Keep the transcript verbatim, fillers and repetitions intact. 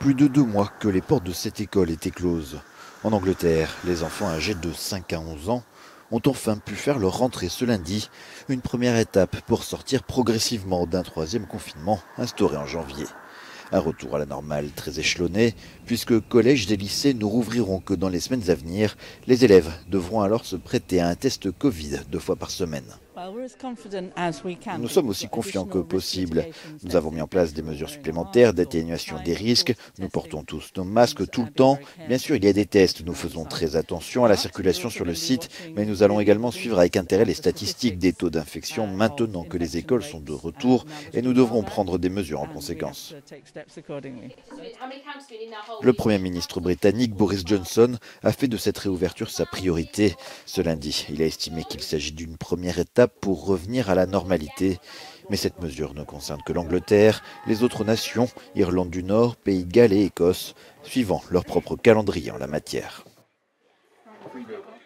Plus de deux mois que les portes de cette école étaient closes. En Angleterre, les enfants âgés de cinq à onze ans ont enfin pu faire leur rentrée ce lundi, une première étape pour sortir progressivement d'un troisième confinement instauré en janvier. Un retour à la normale très échelonné, puisque collèges et lycées ne rouvriront que dans les semaines à venir. Les élèves devront alors se prêter à un test Covid deux fois par semaine. Nous sommes aussi confiants que possible. Nous avons mis en place des mesures supplémentaires d'atténuation des risques. Nous portons tous nos masques tout le temps. Bien sûr, il y a des tests. Nous faisons très attention à la circulation sur le site, mais nous allons également suivre avec intérêt les statistiques des taux d'infection maintenant que les écoles sont de retour et nous devrons prendre des mesures en conséquence. Le Premier ministre britannique Boris Johnson a fait de cette réouverture sa priorité. Ce lundi, il a estimé qu'il s'agit d'une première étape pour revenir à la normalité. Mais cette mesure ne concerne que l'Angleterre, les autres nations, Irlande du Nord, Pays de Galles et Écosse, suivant leur propre calendrier en la matière.